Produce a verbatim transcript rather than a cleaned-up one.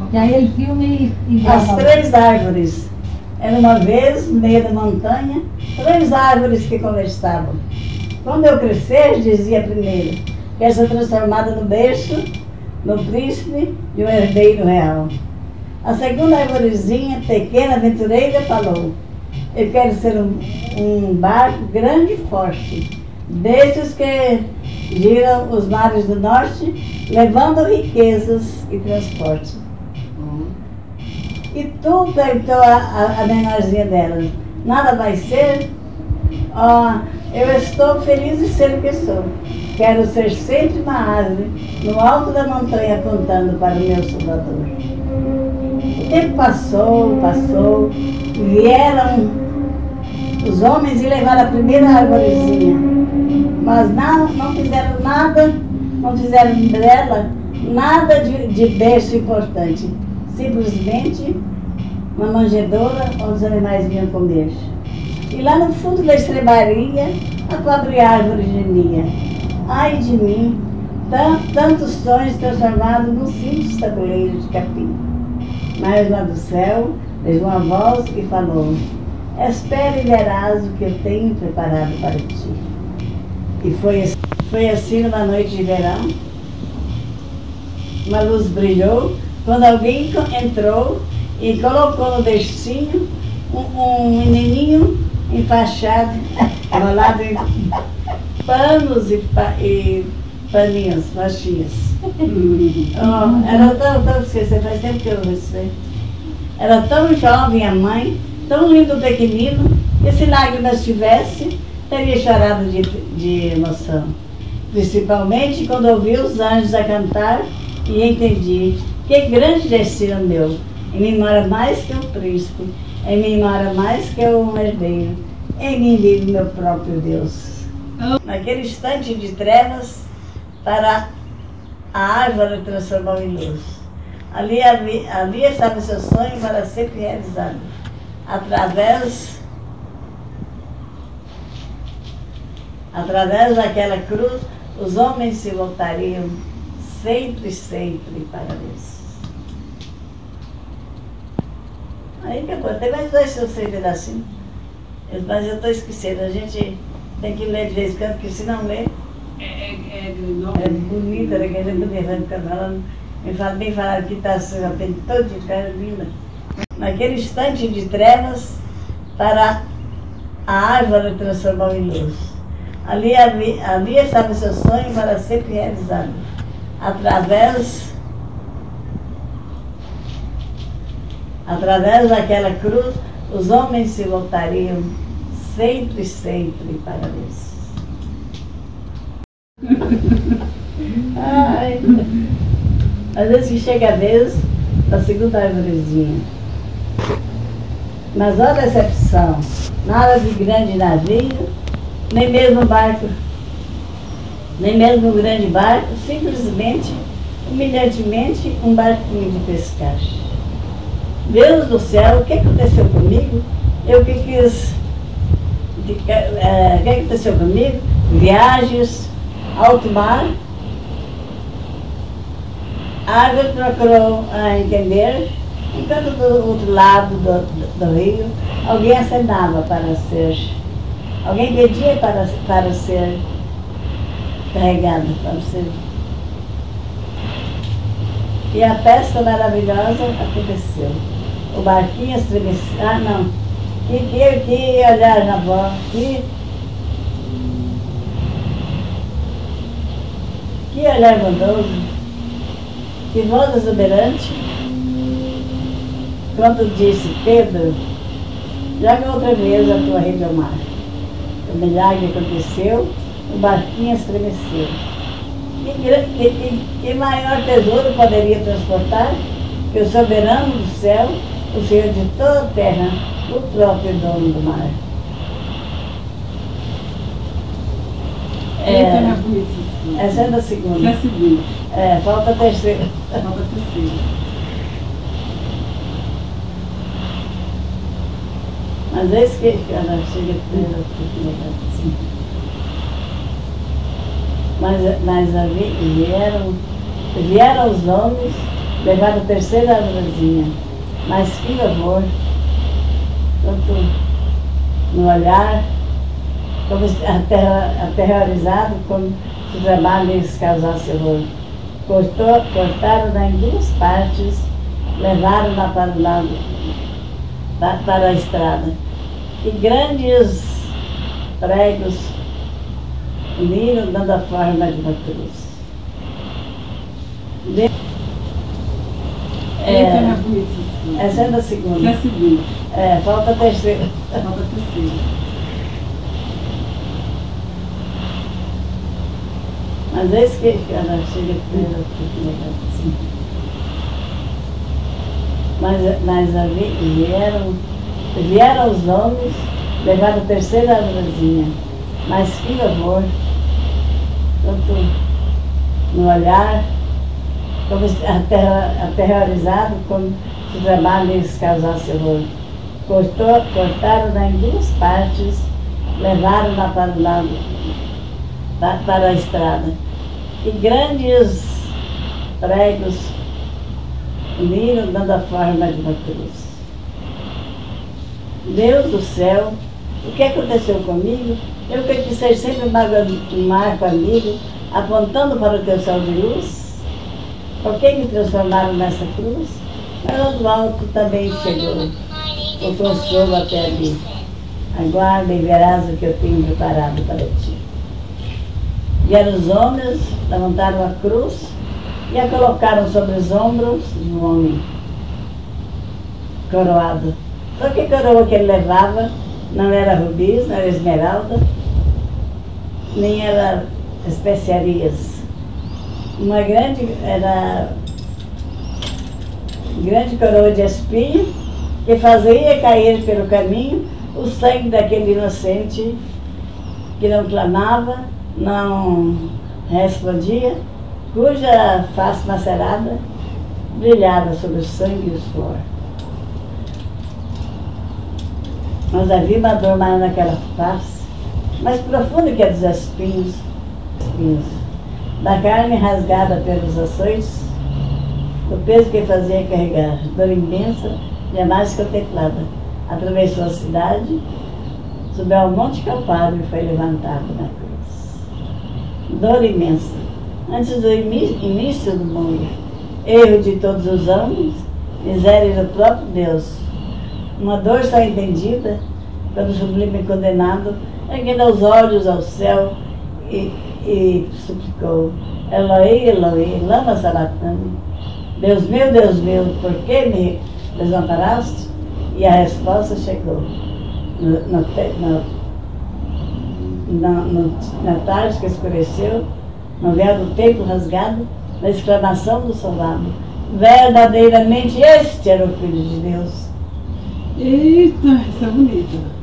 Que aí ele filma e, e As três árvores. Era uma vez, no meio da montanha, três árvores que conversavam. Quando eu crescer, dizia a primeira, quero ser transformada no berço, no príncipe e o herdeiro real. A segunda arvorezinha, pequena, aventureira, falou, eu quero ser um, um barco grande e forte, desses que giram os mares do norte, levando riquezas e transporte. E tu, perguntou a, a, a menorzinha dela, nada vai ser? Oh, eu estou feliz de ser o que sou. Quero ser sempre uma árvore no alto da montanha apontando para o meu Salvador. O tempo passou, passou, vieram os homens e levaram a primeira arvorezinha. Mas não, não fizeram nada, não fizeram dela nada de, de berço importante. Simplesmente uma manjedoura onde os animais vinham comer. E lá no fundo da estrebaria, a pobre árvore gemia. Ai de mim, tantos sonhos transformados num simples tabuleiro de capim. Mas lá do céu, veio uma voz que falou, espere e verás o que eu tenho preparado para ti. E foi assim, foi assim numa noite de verão, uma luz brilhou, quando alguém entrou e colocou no bercinho um, um menininho enfaixado, enrolado em panos e, pa, e paninhos, faixinhas. Oh, era tão, tão, esqueci, faz tempo que eu vi isso aí. Era tão jovem a mãe, tão lindo o pequenino, que se lágrimas tivesse, teria chorado de, de emoção. Principalmente quando ouvi os anjos a cantar e entendi que grande destino meu. Em mim mora mais que um príncipe, em mim mora mais que um herdeiro, em mim vive meu próprio Deus. Naquele instante de trevas, para a árvore transformou em luz. Ali, ali, ali estava o seu sonho para sempre realizado. Através, através daquela cruz, os homens se voltariam sempre, sempre para Deus. Aí acabou. Tem mais dois, seus três pedacinhos. Mas eu estou esquecendo. A gente tem que ler de vez em quando, porque se não ler, É, é, é, é bonita, né? Que a gente poder ficar falando. Me fala bem falar que está assim, todo de cara linda. Naquele instante de trevas, para a árvore transformou em luz. Ali, ali, ali estava o seu sonho para sempre realizado. Através, através daquela cruz, os homens se voltariam sempre, sempre para Deus. Ai, às vezes que chega a vez da segunda árvorezinha. Mas olha a decepção, nada de grande navio, nem mesmo barco, nem mesmo um grande barco, simplesmente, humilhantemente, um barquinho de pescar. Deus do céu, o que aconteceu comigo? Eu que quis, de, é, o que aconteceu comigo? Viagens, alto mar. A árvore procurou a entender, enquanto do outro lado do, do, do rio, alguém acenava para ser, alguém pedia para, para ser carregado, para ser. E a festa maravilhosa aconteceu. O barquinho estremeceu. Ah, não. Que, que, que olhar na bola. Que, que olhar bondoso. Que voz exuberante. Quando disse, Pedro, joga outra vez a tua rede ao mar. O milagre aconteceu, o barquinho estremeceu. Que, que, que, que maior tesouro poderia transportar que o soberano do céu, o Senhor de toda a terra, o próprio dono do mar. É, essa é da segunda. Essa é a segunda. É, falta a terceira. Falta a terceira. Mas é isso que ela chega assim. Mas, mas vieram, vieram os homens levaram a terceira árvorezinha. Mas que amor, tanto no olhar, como aterrorizado, como se o trabalho lhes causasse horror. Cortou, cortaram-na em duas partes, levaram-na para o lado, para a estrada. E grandes pregos uniram, dando a forma de uma cruz. De... É, essa é da segunda. Essa é a segunda. É, falta a terceira. Falta a terceira. Mas é isso que ela chega primeiro assim. Mas, mas ali vieram, vieram os homens, levaram a terceira árvorezinha. Mas que amor, tanto no olhar, como aterrorizado, como se o trabalho lhes causasse horror. Cortou, cortaram-na em duas partes, levaram-na para o lado, para a estrada. E grandes pregos uniram, dando a forma de uma cruz. Deus do céu, o que aconteceu comigo? Eu que quis ser sempre um marco amigo, apontando para o teu céu de luz. Por que me transformaram nessa cruz? Mas o alto também chegou, o consolo até ali. Aguarda e verás o que eu tenho preparado para ti. Vieram os homens, levantaram a cruz e a colocaram sobre os ombros de um homem coroado. Só que a coroa que ele levava não era rubis, não era esmeralda, nem era especiarias. Uma grande, era grande coroa de espinho que fazia cair pelo caminho o sangue daquele inocente que não clamava, não respondia, cuja face macerada brilhava sobre o sangue e o suor. Mas havia uma dor maior naquela face, mais profunda que a dos espinhos, espinhos, da carne rasgada pelos açoites, do peso que fazia carregar, dor imensa, jamais contemplada. Atravessou a cidade, subiu ao Monte Calvário e foi levantado na cruz. Dor imensa, antes do início do mundo, erro de todos os homens, miséria do próprio Deus. Uma dor só entendida pelo sublime condenado, erguendo os olhos ao céu e, e suplicou: Eloi, Eloi, lama sabachthani. Deus meu, Deus meu, por que me desamparaste? E a resposta chegou no, no, no, no, no, na tarde que escureceu, no véu do templo rasgado, na exclamação do soldado: verdadeiramente este era o Filho de Deus. Eita, isso é bonito.